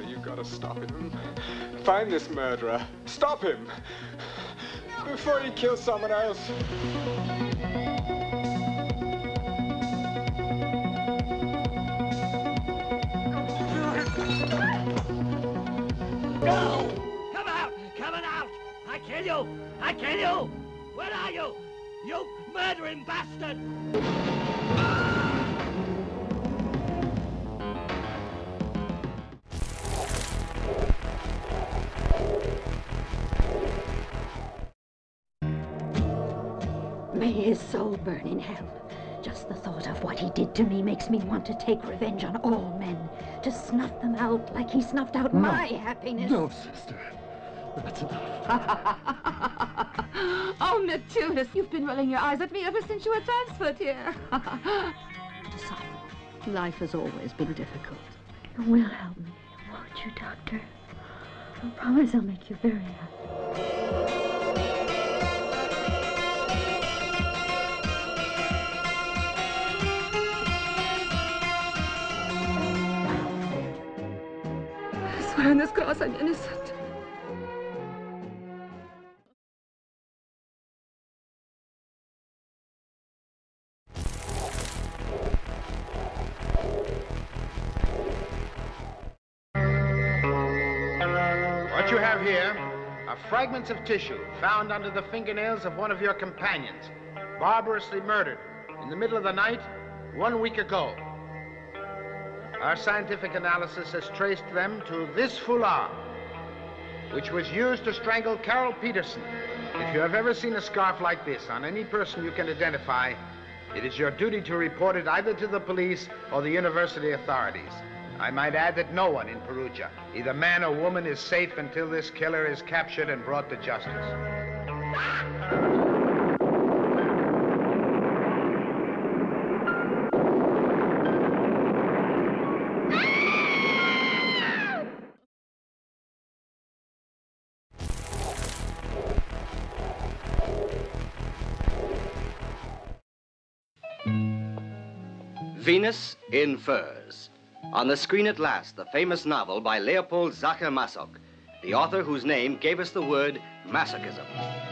Dexter, you gotta stop him. Find this murderer. Stop him! Before he kills someone else. No! Come out! Coming out! I kill you! I kill you! Where are you? You murdering bastard! May his soul burn in hell. Just the thought of what he did to me makes me want to take revenge on all men, to snuff them out like he snuffed out my happiness. No, sister. That's enough. Oh, Matilda, you've been rolling your eyes at me ever since you were transferred here. Life has always been difficult. You will help me, won't you, Doctor? I promise I'll make you very happy. I swear on this cross I'm innocent. What you have here are fragments of tissue found under the fingernails of one of your companions, barbarously murdered in the middle of the night 1 week ago. Our scientific analysis has traced them to this foulard, which was used to strangle Carol Peterson. If you have ever seen a scarf like this on any person you can identify, it is your duty to report it either to the police or the university authorities. I might add that no one in Perugia, either man or woman, is safe until this killer is captured and brought to justice. Venus in Furs. On the screen at last, the famous novel by Leopold Sacher-Masoch, the author whose name gave us the word masochism.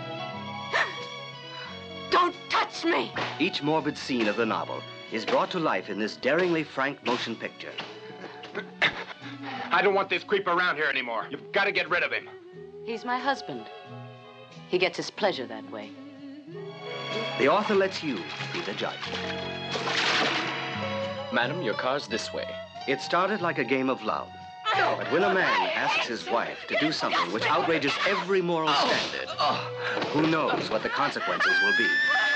Don't touch me! Each morbid scene of the novel is brought to life in this daringly frank motion picture. I don't want this creep around here anymore. You've got to get rid of him. He's my husband. He gets his pleasure that way. The author lets you be the judge. Madam, your car's this way. It started like a game of love. But when a man asks his wife to do something which outrages every moral standard, who knows what the consequences will be?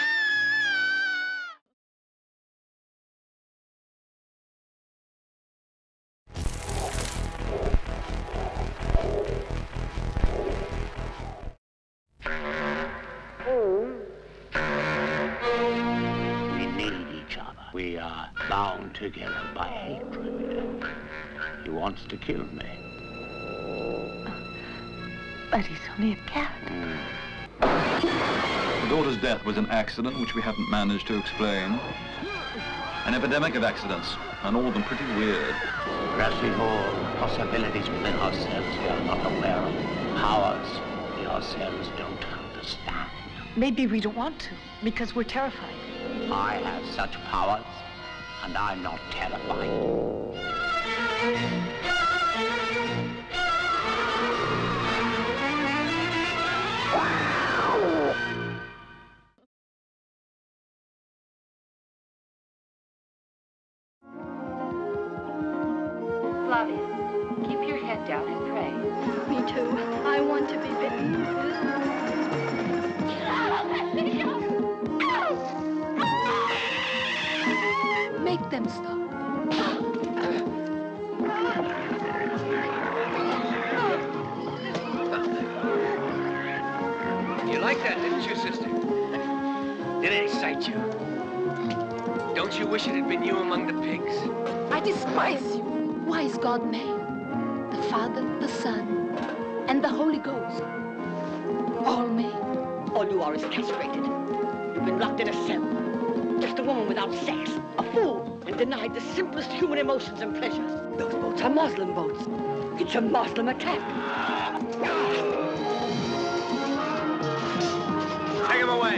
We need each other. We are bound together by hatred. He wants to kill me. But he's only a cat. The daughter's death was an accident which we haven't managed to explain. An epidemic of accidents, and all of them pretty weird. Grasping all possibilities within ourselves we are not aware of. Powers we ourselves don't understand. Maybe we don't want to, because we're terrified. I have such powers, and I'm not terrified. Flavia, keep your head down and pray. Me too. I want to be bitten. Make them stop. You liked that, didn't you, sister? Did it excite you? Don't you wish it had been you among the pigs? I despise you. Wise God made the Father, the Son, and the Holy Ghost. All made. All you are is castrated. You've been locked in a cell. Just a woman without sex. A fool. and denied the simplest human emotions and pleasures. Those boats are Muslim boats. It's a Muslim attack. Take him away.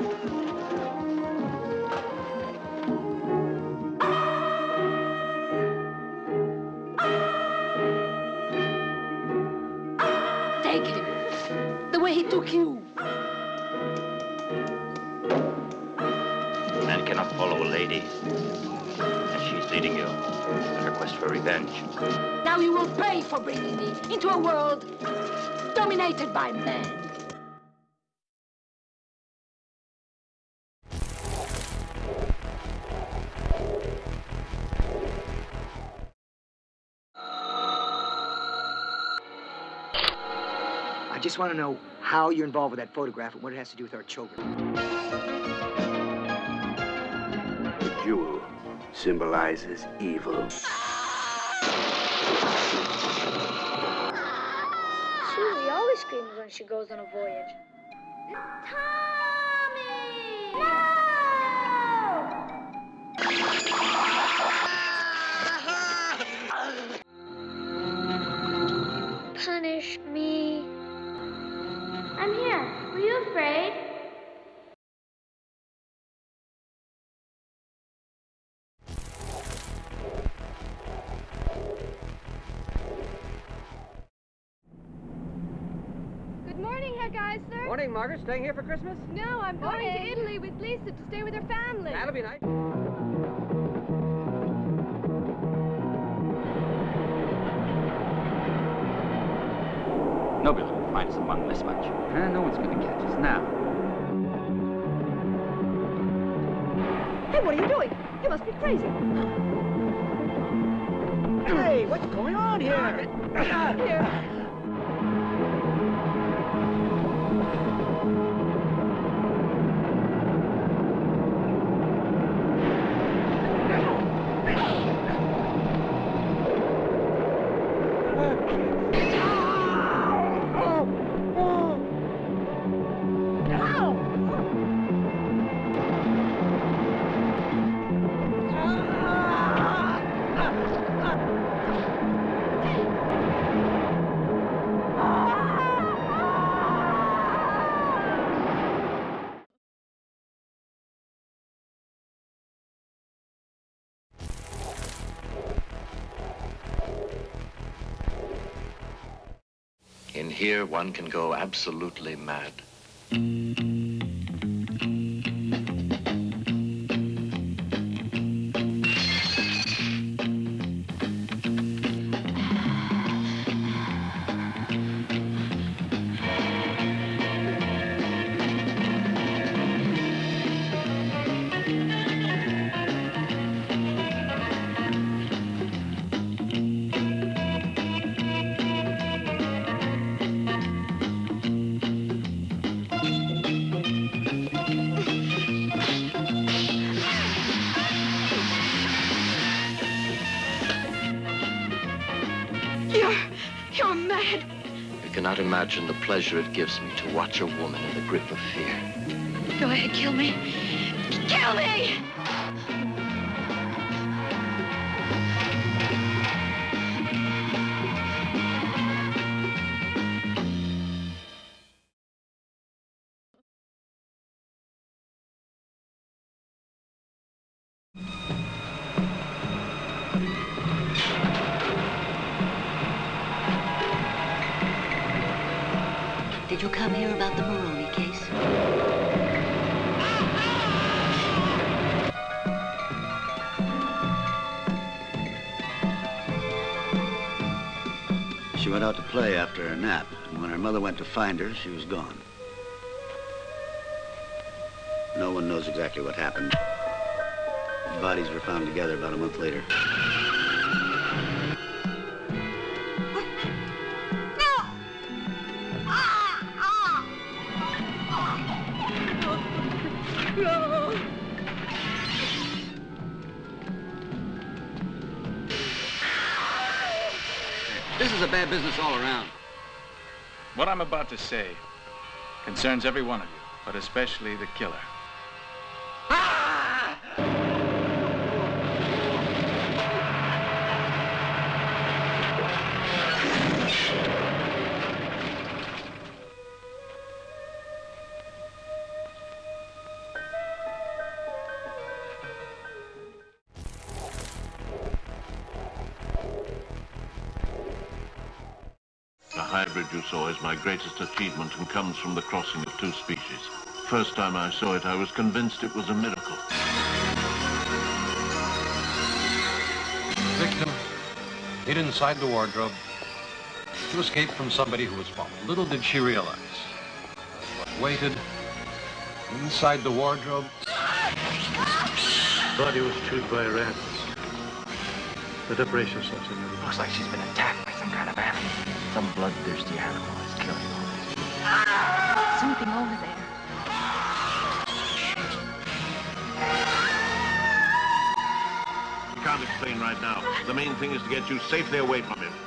Take him. The way he took you. Man cannot follow a lady. And she's leading you in her quest for revenge. Now you will pay for bringing me into a world dominated by men. I just want to know how you're involved with that photograph and what it has to do with our children. The jewel symbolizes evil. Susie always screams when she goes on a voyage. Punish me. I'm here. Were you afraid? Good morning, Herr Geisler. Morning, Margaret. Staying here for Christmas? No, I'm going to Italy with Lisa to stay with her family. That'll be nice. Nobody will find us among this bunch. No one's going to catch us now. Hey, what are you doing? You must be crazy. Hey, what's going on here? Here. In here, one can go absolutely mad. You're mad. You cannot imagine the pleasure it gives me to watch a woman in the grip of fear. Go ahead, kill me. Kill me! Did you come here about the Moroni case? She went out to play after her nap, and when her mother went to find her, she was gone. No one knows exactly what happened. The bodies were found together about a month later. This is a bad business all around. What I'm about to say concerns every one of you, but especially the killer. hybrid you saw is my greatest achievement and comes from the crossing of two species. First time I saw it, I was convinced it was a miracle. Victim, hid inside the wardrobe to escape from somebody who was followed. Little did she realize what waited inside the wardrobe. Body was chewed by rats. Better brace yourself, senor. Looks like she's been attacked by some kind of animal. Some bloodthirsty animal is killing all these people. Something over there. I can't explain right now. The main thing is to get you safely away from him.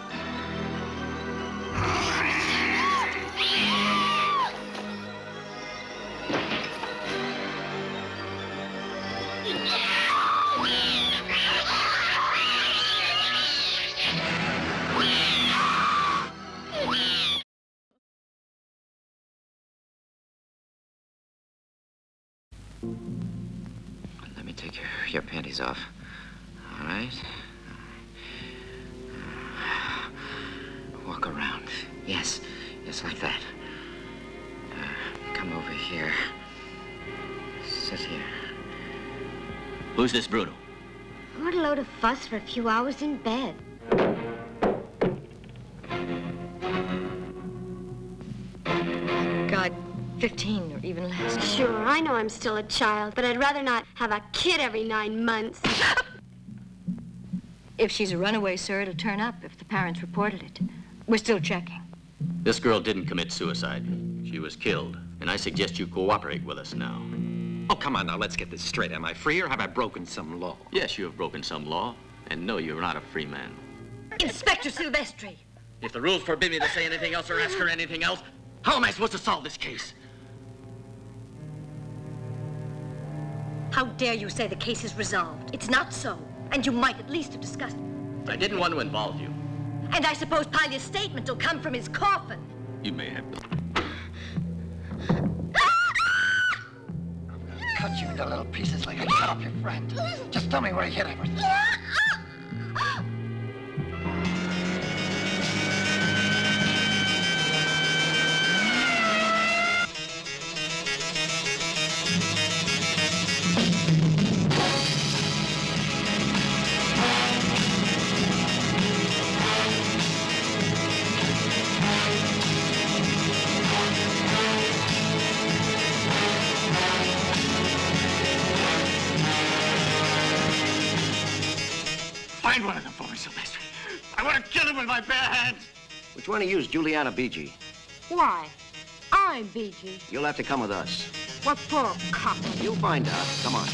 Let me take your panties off. All right. Walk around. Yes, like that. Come over here. Sit here. Who's this Bruno? What a load of fuss for a few hours in bed. God, 15 or even less. Sure, I know I'm still a child, but I'd rather not have a kid every 9 months. If she's a runaway, sir, it'll turn up if the parents reported it. We're still checking. This girl didn't commit suicide. She was killed, and I suggest you cooperate with us now. Oh, come on now, let's get this straight. Am I free or have I broken some law? Yes, you have broken some law, and no, you're not a free man. Inspector Silvestri! If the rules forbid me to say anything else or ask her anything else, how am I supposed to solve this case? How dare you say the case is resolved? It's not so, and you might at least have discussed it. I didn't want to involve you. And I suppose Palya's statement will come from his coffin. You may have done. Cut you into little pieces like I cut up your friend. Just tell me where you hit everything. Find one of them for me, Silvestri. I want to kill him with my bare hands. Which one of you is Juliana BG? Why? I'm BG. You'll have to come with us. What for, cop? You'll find out. Come on.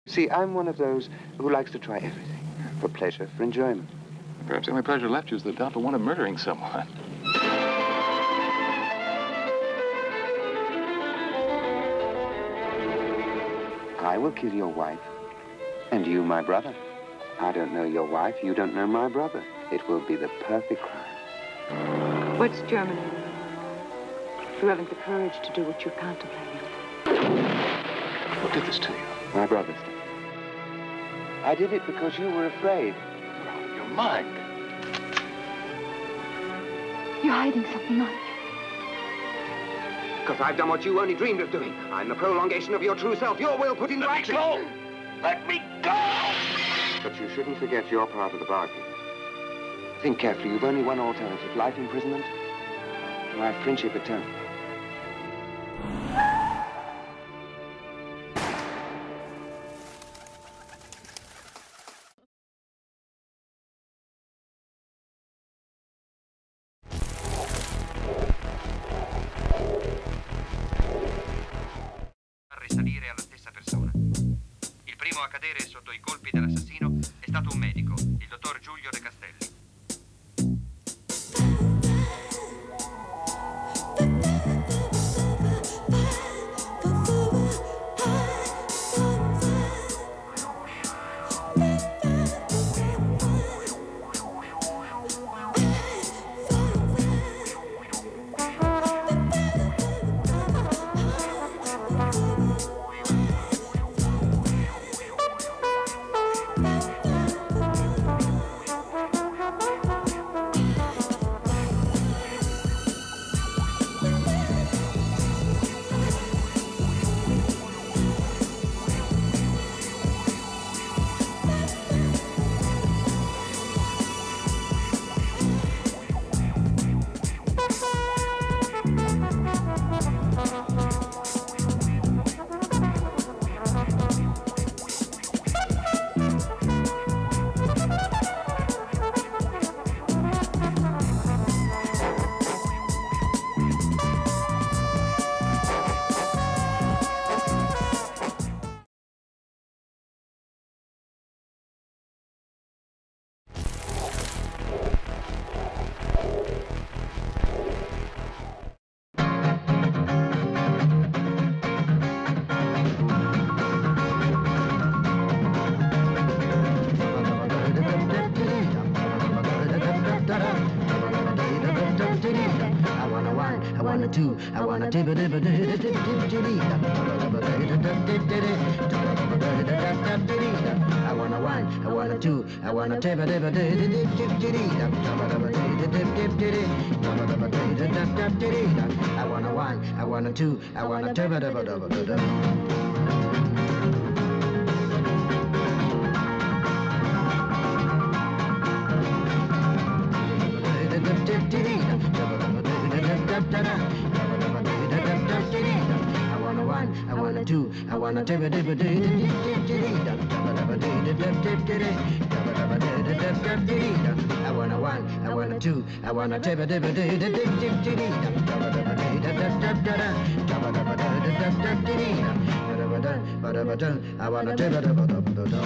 See, I'm one of those who likes to try everything. For pleasure, for enjoyment. Perhaps the only pleasure left you is the doubtful one of murdering someone. I will kill your wife, and you my brother. I don't know your wife, you don't know my brother. It will be the perfect crime. What's Germany? You haven't the courage to do what you're contemplating. Who did this to you? My brothers did. I did it because you were afraid. You're out of your mind. You're hiding something, aren't you? Because I've done what you only dreamed of doing. I'm the prolongation of your true self, your will put into action. Let me go! Let me go! But you shouldn't forget your part of the bargain. Think carefully. You've only one alternative. Life imprisonment, or our friendship eternal. Risalire alla stessa persona. Il primo a cadere sotto i colpi dell'assassino è stato un medico, il dottor Giulio De Castelli. Two, I wanna tip it, I wanna one, I wanna two, I wanna tip it, I wanna one, I wanna two, I wanna tip it. I wanna two, I wanna tip it, I wanna one, I wanna two, I wanna tip it, I wanna tip it.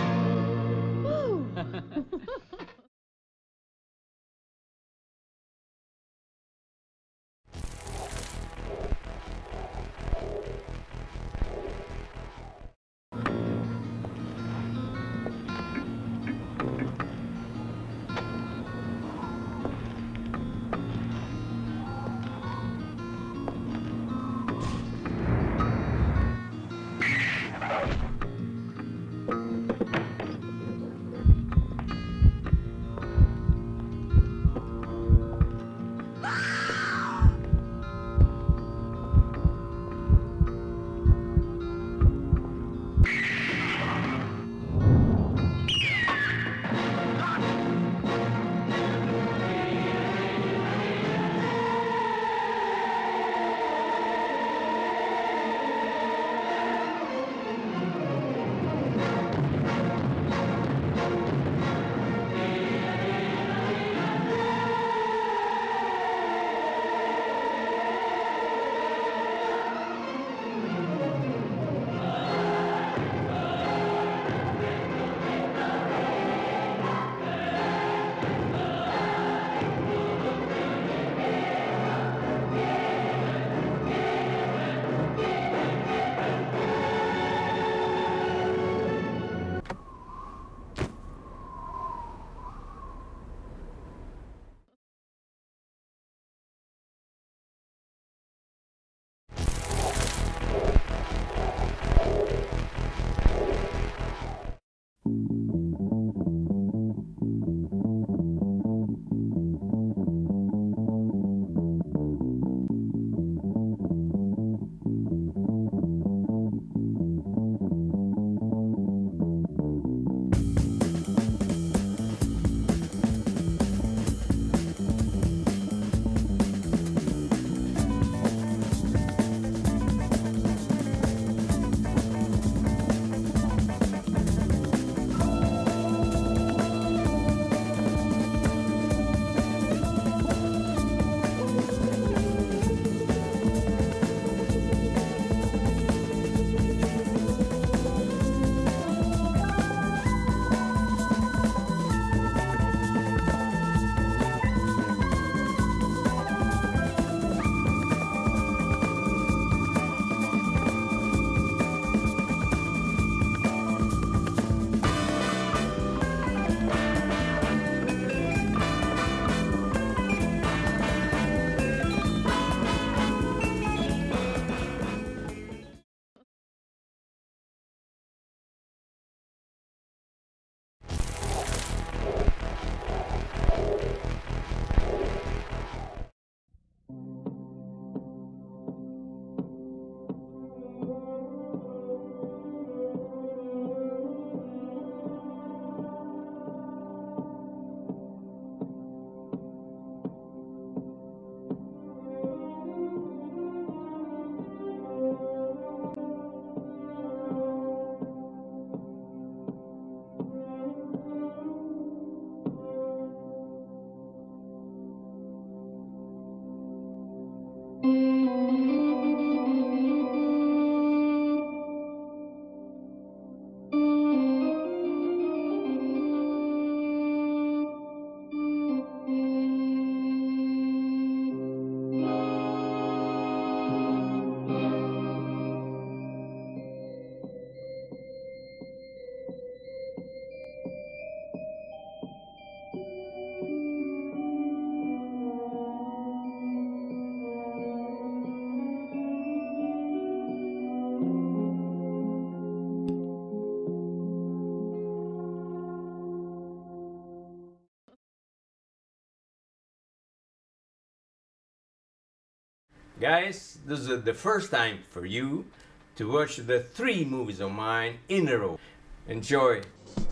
Guys, this is the first time for you to watch the 3 movies of mine in a row. Enjoy.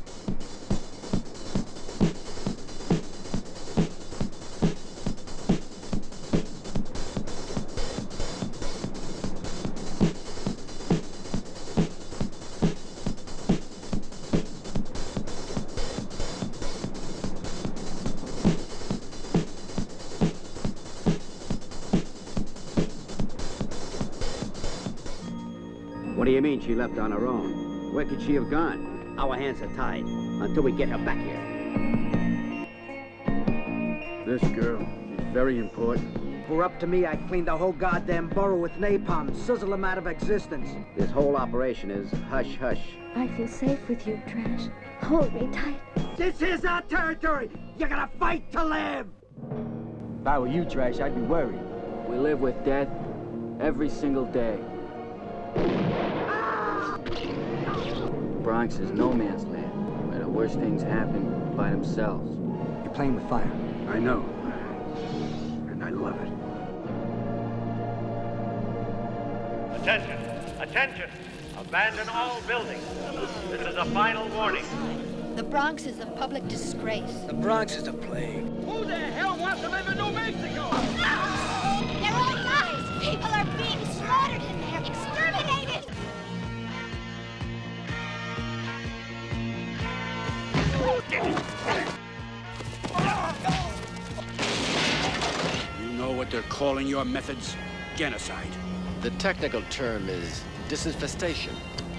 What do you mean she left on her own? Where could she have gone? Our hands are tied until we get her back here. This girl, she's very important. If it were up to me, I'd clean the whole goddamn borough with napalm, sizzle them out of existence. This whole operation is hush-hush. I feel safe with you, Trash. Hold me tight. This is our territory! You gotta fight to live! If I were you, Trash, I'd be worried. We live with death every single day. Bronx is no man's land, where the worst things happen by themselves. You're playing with fire. I know, and I love it. Attention! Attention! Abandon all buildings. This is a final warning. The Bronx is a public disgrace. The Bronx is a plague. Who the hell wants to live in New Mexico? They're all lies! People are being slaughtered in there, exterminated! You know what they're calling your methods? Genocide. The technical term is disinfestation.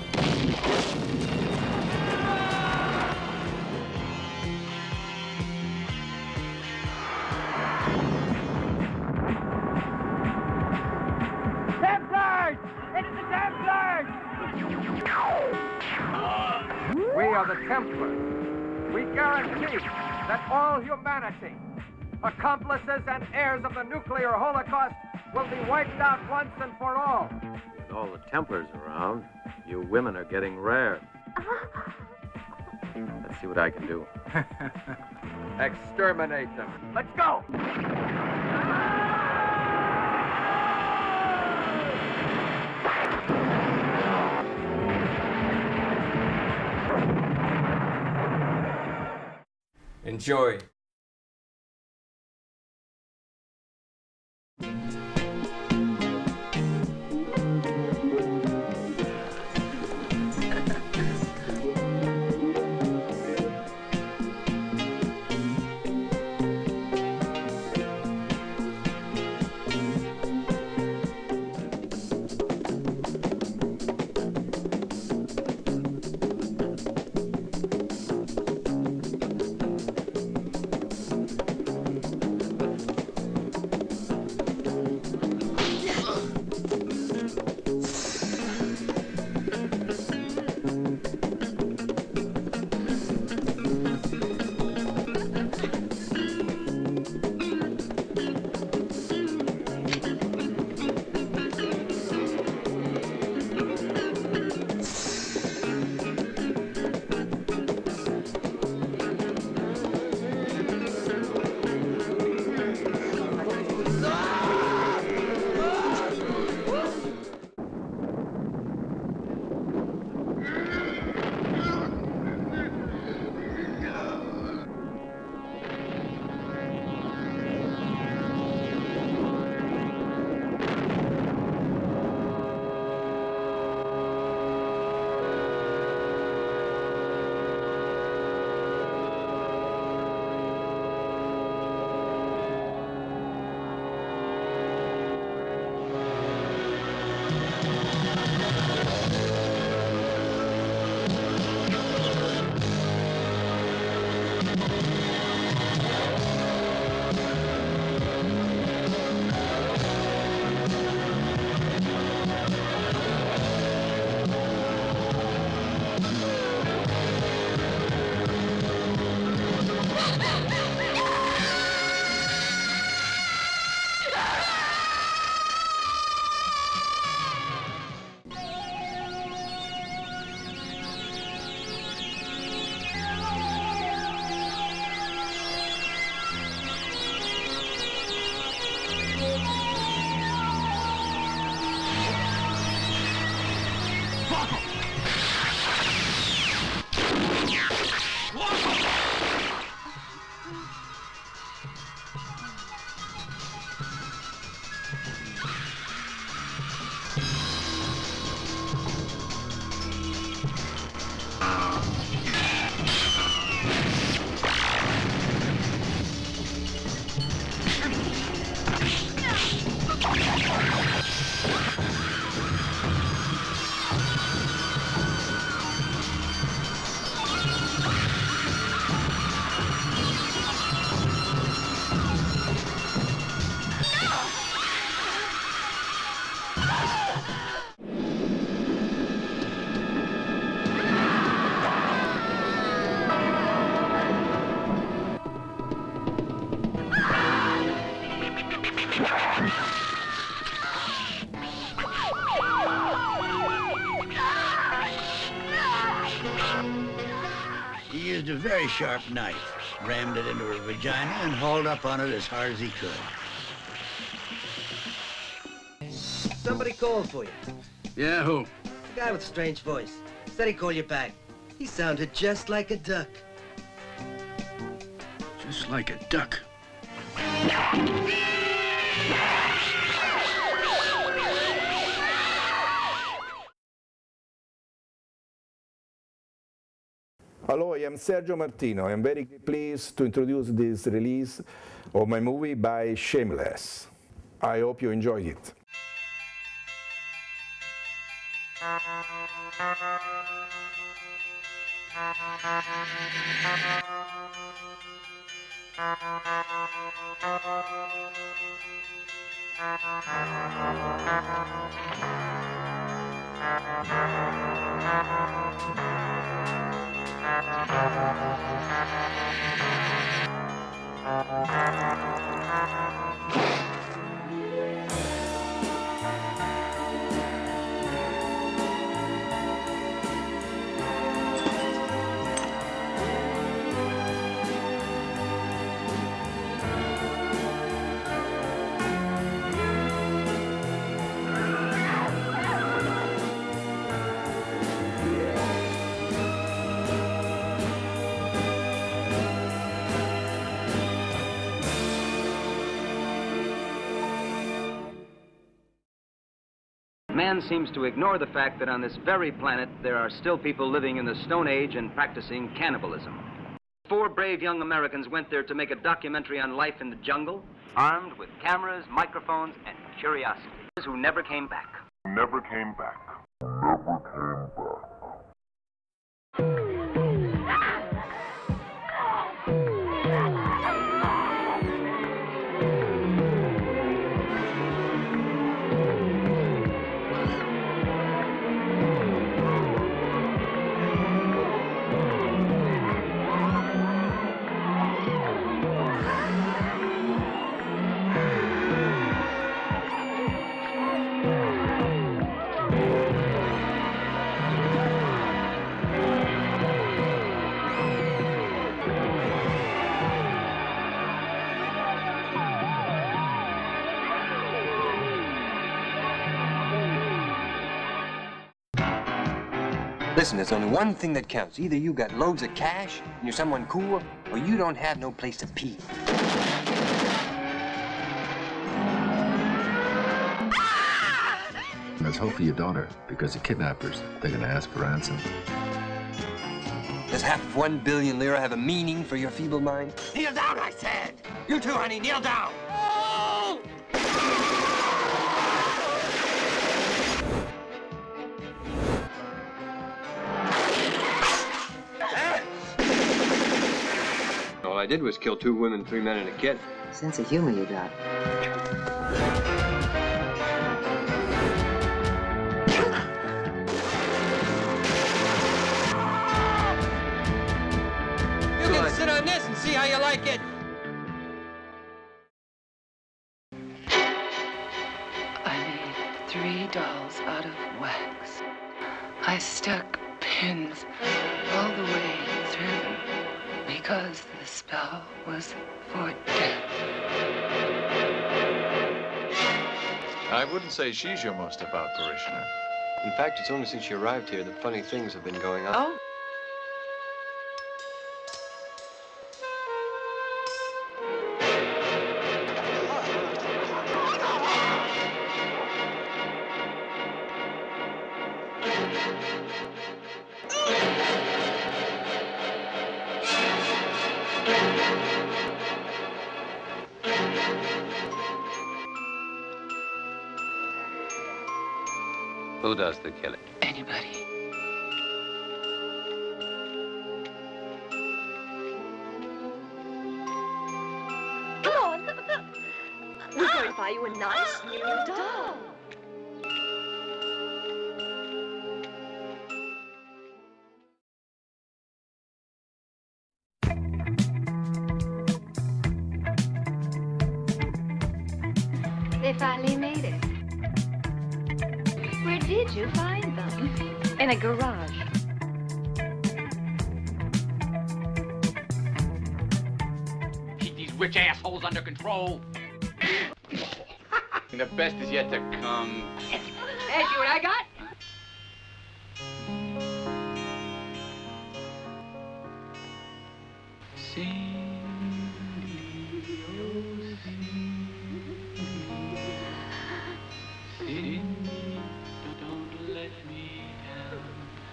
Templars! It is the Templars! We are the Templars. We guarantee that all humanity, accomplices and heirs of the nuclear holocaust, will be wiped out once and for all. With all the Templars around, you women are getting rare. Let's see what I can do. Exterminate them. Let's go! Enjoy. a very sharp knife, rammed it into her vagina, and hauled up on it as hard as he could. Somebody called for you. Yeah, who? The guy with a strange voice. Said he'd call you back. He sounded just like a duck. Just like a duck. Hello, I am Sergio Martino. I am very pleased to introduce this release of my movie by Shameless. I hope you enjoy it. Man seems to ignore the fact that on this very planet there are still people living in the Stone Age and practicing cannibalism. 4 brave young Americans went there to make a documentary on life in the jungle, armed with cameras, microphones, and curiosities, who never came back. Never came back. Never came back. Listen, there's only one thing that counts. Either you got loads of cash and you're someone cool, or you don't have no place to pee. Let's hope for your daughter, because the kidnappers, they're gonna ask for ransom. Does half of 1 billion lira have a meaning for your feeble mind? Kneel down, I said! You too, honey, kneel down! All I did was kill 2 women, 3 men, and a kid. Sense of humor you got. You can sit on this and see how you like it. I made 3 dolls out of wax. I stuck pins all the way through because the spell was for death. I wouldn't say she's your most devout parishioner. In fact, it's only since you arrived here that funny things have been going on. Oh. Who does the killing? Anybody. Come on. We're going to buy you a nice new doll. They finally made it. Where did you find them? In a garage. rich assholes under control. The best is yet to come. Hey, see what I got? Don't let me down.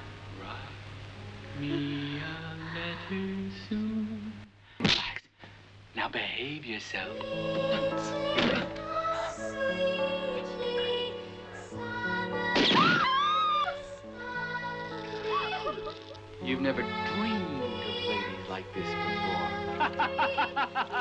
Write me a letter soon. Relax. Now behave yourself. You've never dreamed of ladies like this before.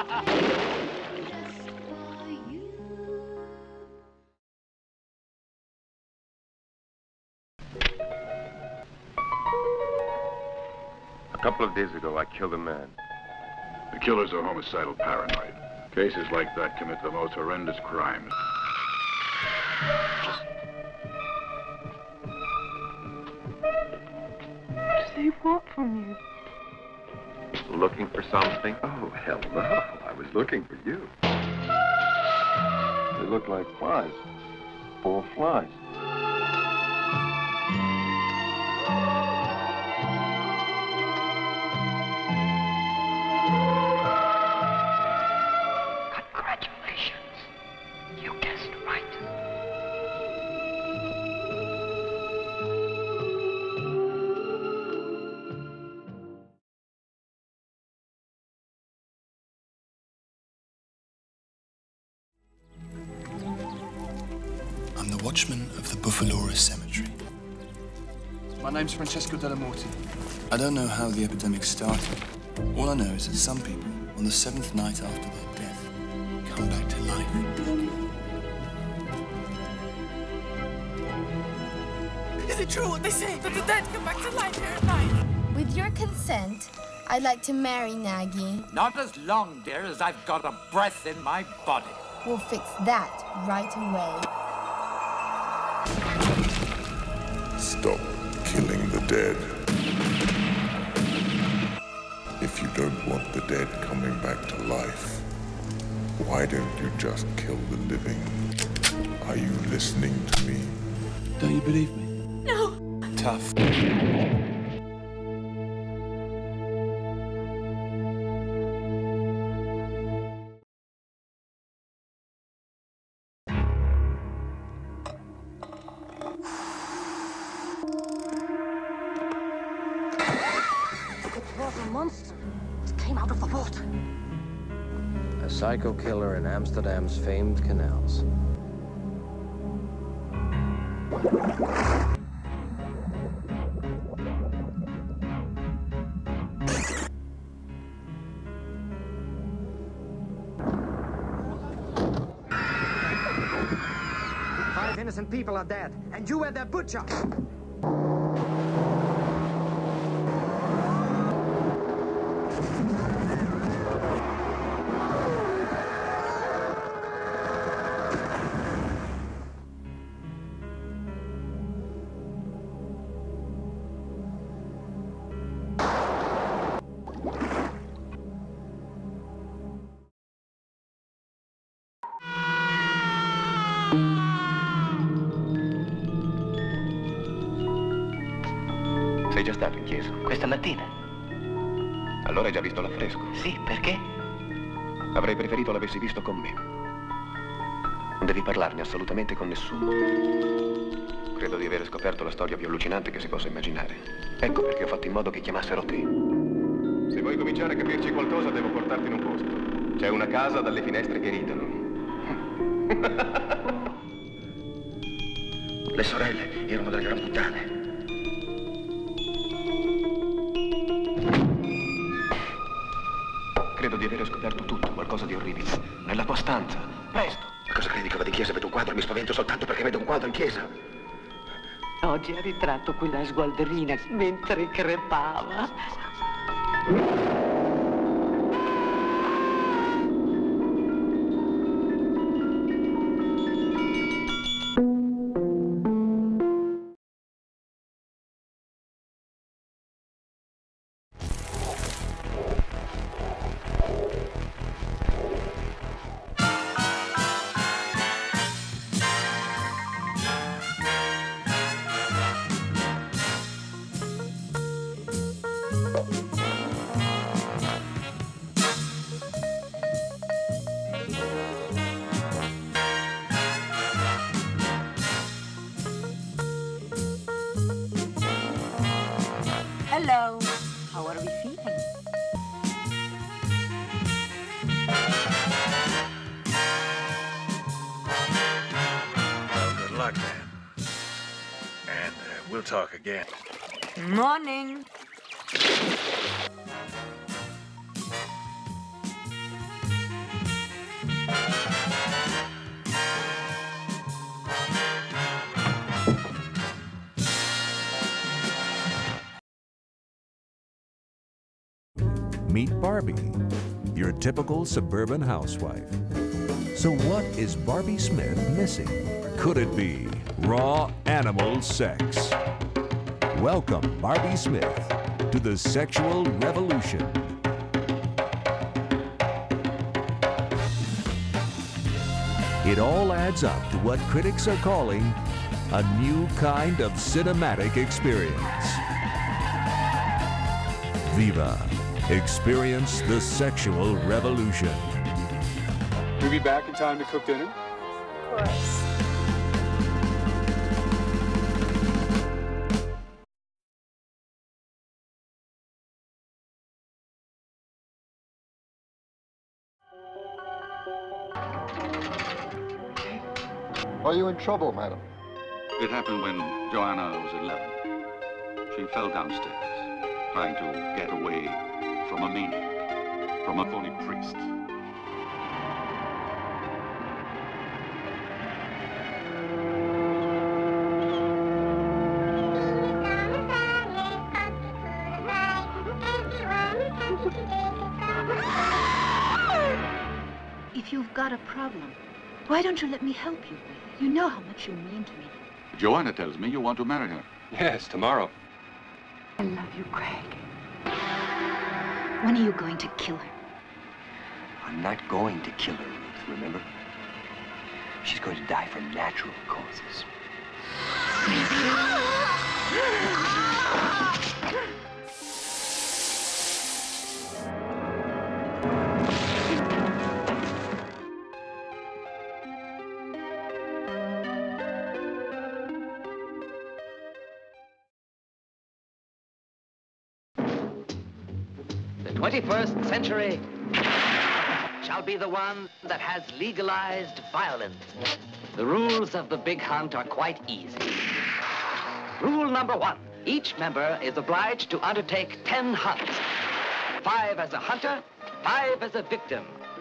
A couple of days ago, I killed a man. The killers are homicidal paranoid. Cases like that commit the most horrendous crimes. They want from you. Looking for something? Oh, hello. I was looking for you. They look like flies. 4 flies. Congratulations. You guessed right. I'm the watchman of the Buffalora Cemetery. My name's Francesco Della Morte. I don't know how the epidemic started. All I know is that some people, on the 7th night after their death, come back to life. Is it true what they say, that the dead come back to life here at night? With your consent, I'd like to marry Nagy. Not as long, dear, as I've got a breath in my body. We'll fix that right away. Stop killing the dead. If you don't want the dead coming back to life, why don't you just kill the living? Are you listening to me? Don't you believe me? No. Tough. Monster. It came out of the water. A psycho killer in Amsterdam's famed canals. Five innocent people are dead, and you were their butcher. Sei già stato in chiesa? Questa mattina? Allora hai già visto l'affresco? Sì, perché? Avrei preferito l'avessi visto con me. Non devi parlarne assolutamente con nessuno. Credo di aver scoperto la storia più allucinante che si possa immaginare. Ecco perché ho fatto in modo che chiamassero te. Se vuoi cominciare a capirci qualcosa, devo portarti in un posto. C'è una casa dalle finestre che ridono. Le sorelle erano delle gran puttane. Credo di aver scoperto tutto, qualcosa di orribile. Nella tua stanza. Presto! Cosa credi che vado in chiesa e vedo un quadro? Mi spavento soltanto perché vedo un quadro in chiesa. Oggi ha ritratto quella sgualderina mentre crepava. We'll talk again. Morning. Meet Barbie, your typical suburban housewife. So what is Barbie Smith missing? Could it be raw animal sex? Welcome, Barbie Smith, to the sexual revolution. It all adds up to what critics are calling a new kind of cinematic experience. Viva. Experience the sexual revolution. We'll be back in time to cook dinner? Of course. Are you in trouble, madam? It happened when Joanna was 11. She fell downstairs, trying to get away from a maniac, from a phony priest. If you've got a problem, why don't you let me help you with it? You know how much you mean to me. Joanna tells me you want to marry her. Yes, tomorrow. I love you, Craig. When are you going to kill her? I'm not going to kill her, Ruth, remember? She's going to die from natural causes. The 21st century shall be the one that has legalized violence. The rules of the big hunt are quite easy. Rule number 1, each member is obliged to undertake 10 hunts. 5 as a hunter, 5 as a victim.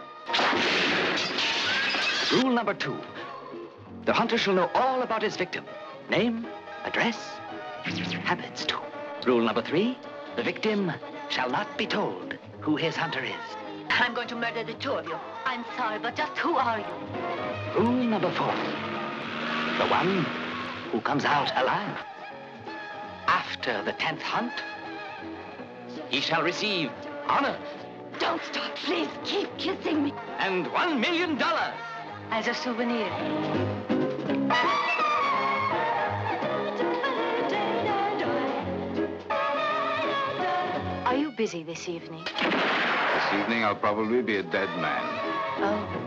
Rule number 2, the hunter shall know all about his victim. Name, address, habits too. Rule number 3, the victim shall not be told who his hunter is. I'm going to murder the two of you. I'm sorry, but just who are you? Rule number 4, the one who comes out alive. After the 10th hunt, he shall receive honors. Don't stop, please. Keep kissing me. And $1 million. As a souvenir. Are you busy this evening? This evening I'll probably be a dead man. Oh.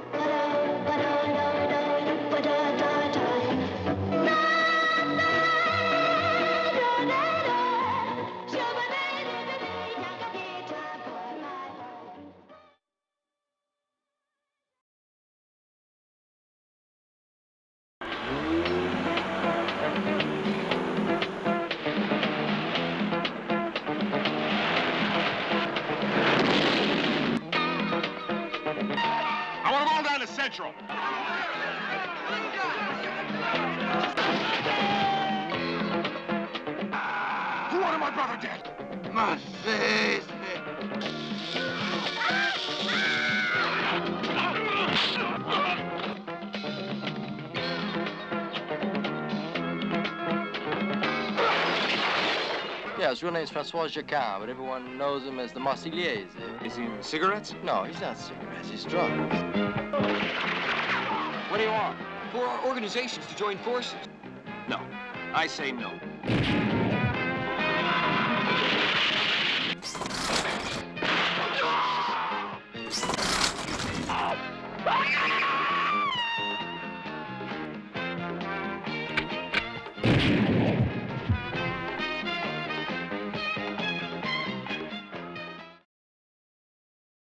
Central. Who wanted my brother dead? My face. Yeah, his real name's Francois Jacquin, but everyone knows him as the Marseillaise. Is he in cigarettes? No, he's not cigarettes, he's drugs. What do you want? For our organizations to join forces. No. I say no.